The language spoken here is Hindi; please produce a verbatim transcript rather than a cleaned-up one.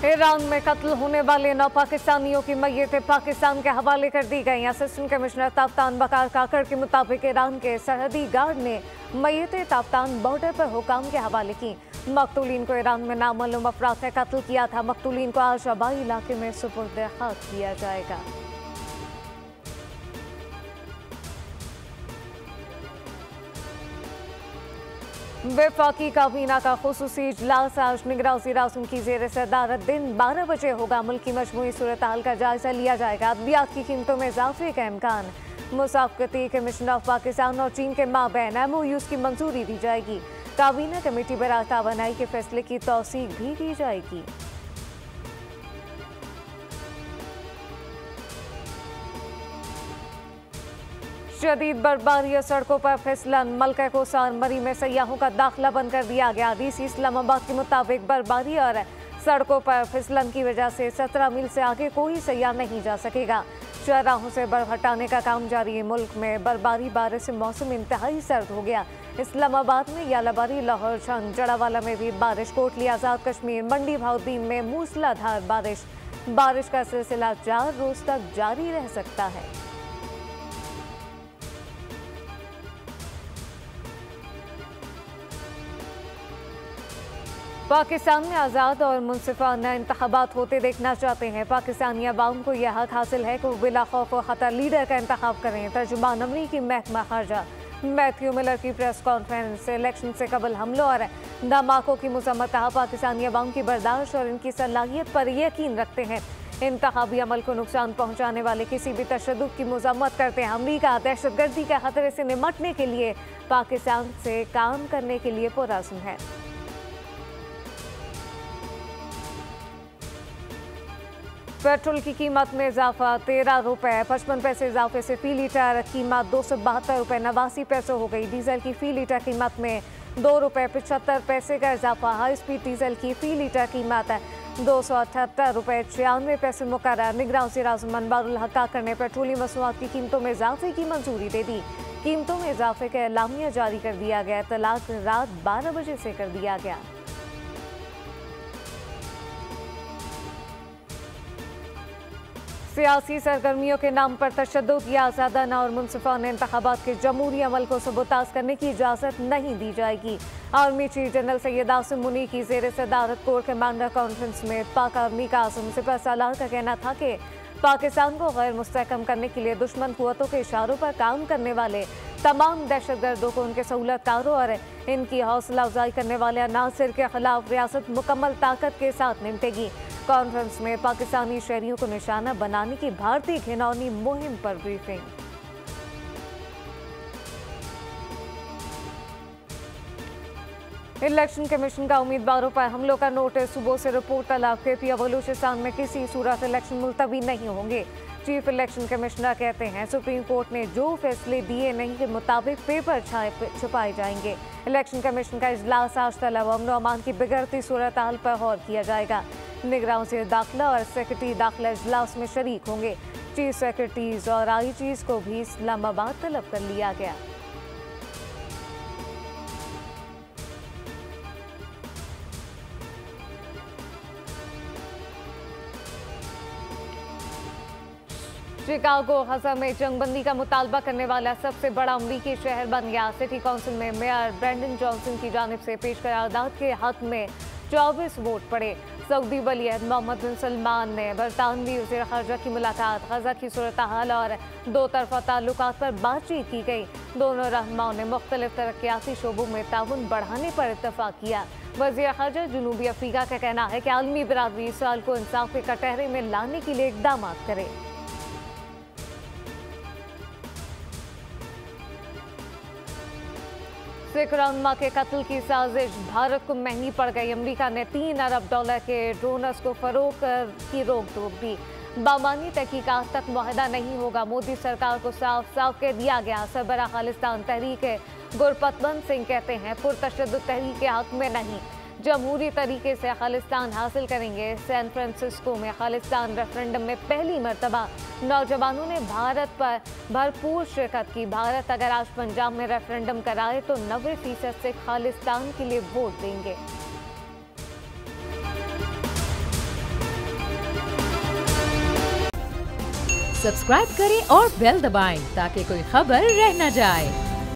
ईरान में कत्ल होने वाले नौ पाकिस्तानियों की मय्यतें पाकिस्तान के हवाले कर दी गईं। असिस्टेंट कमिश्नर ताफ्तान बकार काकड़ के मुताबिक ईरान के सरहदी गार्ड ने मय्यतें ताफ्तान बॉर्डर पर हुकाम के हवाले की। मकतूलीन को ईरान में नामालूम अफराद ने कत्ल किया था। मकतूलीन को आज आबाई इलाके में सुपुर्द खाक किया जाएगा। वफाकी काबीना का खुसूसी इजलास आज निगरान वज़ीर आज़म की ज़ेर सदारत दिन बारह बजे होगा। मुल्क की मजमूई सूरत हाल का जायजा लिया जाएगा। अद्वियात की कीमतों में इजाफे का इम्कान। मुसाफकती कमीशन ऑफ पाकिस्तान और चीन के माबैन एम ओ यूज़ की मंजूरी दी जाएगी। काबीना कमेटी बराए तावानाई के फैसले की तौसीक भी की जाएगी। शदीद बर्फबारी और सड़कों पर फिसलन। मलका कोसार मरी में सयाहों का दाखिला बंद कर दिया गया। डीसी इस्लामाबाद के मुताबिक बर्फबारी और सड़कों पर फिसलन की वजह से सत्रह मील से आगे कोई सयाह नहीं जा सकेगा। शहराहों से बर्फ हटाने का काम जारी है। मुल्क में बर्फबारी बारिश से मौसम इंतहाई सर्द हो गया। इस्लामाबाद में यालाबारी, लाहौर, छंग, जड़ावाला में भी बारिश। कोटली, आज़ाद कश्मीर, मंडी, भाउद्दीन में मूसलाधार बारिश। बारिश का सिलसिला चार रोज तक जारी रह सकता है। पाकिस्तान में आज़ाद और मुनसिफाना इंतखाबात होते देखना चाहते हैं। पाकिस्तानी अवाम को यह हक हासिल है कि वो बिला खौफ व खतर लीडर का इंतखाब करें। तर्जुमान अमरीकी महकमा खारजा मैथ्यू मिलर की प्रेस कॉन्फ्रेंस। इलेक्शन से कबल हमलों और धमाकों की मजम्मत। कहा, पाकिस्तानी अवाम की बर्दाश्त और इनकी सलाहियत पर यकीन रखते हैं। इंतखाबी अमल को नुकसान पहुँचाने वाले किसी भी तशद्दुद की मजम्मत करते हैं। अमरीका दहशतगर्दी के खतरे से निमटने के लिए पाकिस्तान से काम करने के लिए पुरअज़्म है। पेट्रोल की कीमत में इजाफा। तेरह रुपए पचपन पैसे इजाफे से फी लीटर कीमत दो सौ बहत्तर रुपये नवासी पैसे हो गई। डीजल की फी लीटर कीमत में दो रुपये पचहत्तर पैसे का इजाफा। हाई स्पीड डीजल की फी लीटर कीमत दो सौ अठहत्तर रुपये छियानवे पैसे मुकर्रर। निगरान वज़ीर आज़म अनवारुल हक काकड़ ने पेट्रोलियम मसनूआत की कीमतों में इजाफे की मंजूरी दे दी। कीमतों में इजाफे का एलामिया जारी कर दिया गया। तलाक रात बारह बजे से कर दिया गया। सियासी सरगर्मियों के नाम पर तशद्दुद या आज़ादाना और मुनसिफाना इंतखाबात के जमहूरी अमल को सबूताज करने की इजाज़त नहीं दी जाएगी। Army chief general Syed Asim Munir की ज़ेर सदारत कोर कमांडर कॉन्फ्रेंस में पाक आर्मी का आज़म सिपह सालार का कहना था कि पाकिस्तान को गैर मुस्तहकम करने के लिए दुश्मन कुव्वतों के इशारों पर काम करने वाले तमाम दहशतगर्दों को उनके सहूलतकारों और इनकी हौसला अफजाई करने वाले अनासर के खिलाफ रियासत मुकम्मल ताकत के साथ निपटेगी। कॉन्फ्रेंस में पाकिस्तानी शहरियों को निशाना बनाने की भारतीय घिनौनी मुहिम पर ब्रीफिंग। इलेक्शन कमीशन का उम्मीदवारों पर हमलों का नोटिस। सुबह से रिपोर्ट तलब। केपीया बलूचिस्तान में किसी सूरत इलेक्शन मुलतवी नहीं होंगे। चीफ इलेक्शन कमिश्नर कहते हैं, सुप्रीम कोर्ट ने जो फैसले दिए नहीं के मुताबिक पेपर छुपाए जाएंगे। इलेक्शन कमीशन का इजलास आज तलब। अमन व अमान की बिगड़ती सूरत हाल पर गौर किया जाएगा। निगरान वज़ीर दाखिला और सेक्रेटरी दाखिला इजलास में शरीक होंगे। चीफ सेक्रेटरीज और आई जीज को भी इस्लामाबाद तलब कर लिया गया। शिकागो गजा में जंगबंदी का मुतालबा करने वाला सबसे बड़ा अमरीकी शहर बन गया। सिटी काउंसिल में मेयर ब्रेंडन जॉनसन की जानिब से पेश करारदाद के हक में चौबीस वोट पड़े। सऊदी वलीअहद मोहम्मद बिन सलमान ने बरतानवी वज़ीर ख़ारजा की मुलाकात। गजा की सूरत हाल और दो तरफा ताल्लुकात पर बातचीत की गई। दोनों रहनुमाओं ने मुख्तलिफ तरक्याती शोबों में ताउन बढ़ाने पर इत्तफाक किया। वज़ीर ख़ारजा जनूबी अफ्रीका का कहना है कि आलमी बिरादरी इस साल को इंसाफ के कटहरे में लाने के लिए इक़दाम करे। सिख रहनुमा के कत्ल की साजिश भारत को महंगी पड़ गई। अमेरिका ने तीन अरब डॉलर के ड्रोन्स को फरोख्त की रोक टोक दी। बामानी तहकीकात तक मुआहदा नहीं होगा। मोदी सरकार को साफ साफ कह दिया गया। सरबराह खालिस्तान तहरीक गुरपतवंत सिंह कहते हैं, पुरतशद्दुद तहरीक के हक में नहीं, जमहूरी तरीके से खालिस्तान हासिल करेंगे। सैन फ्रांसिस्को में खालिस्तान रेफरेंडम में पहली मरतबा नौजवानों ने भारत पर भरपूर शिरकत की। भारत अगर आज पंजाब में रेफरेंडम कराए तो नब्बे फीसद से खालिस्तान के लिए वोट देंगे। सब्सक्राइब करें और बेल दबाएं ताकि कोई खबर रह न जाए।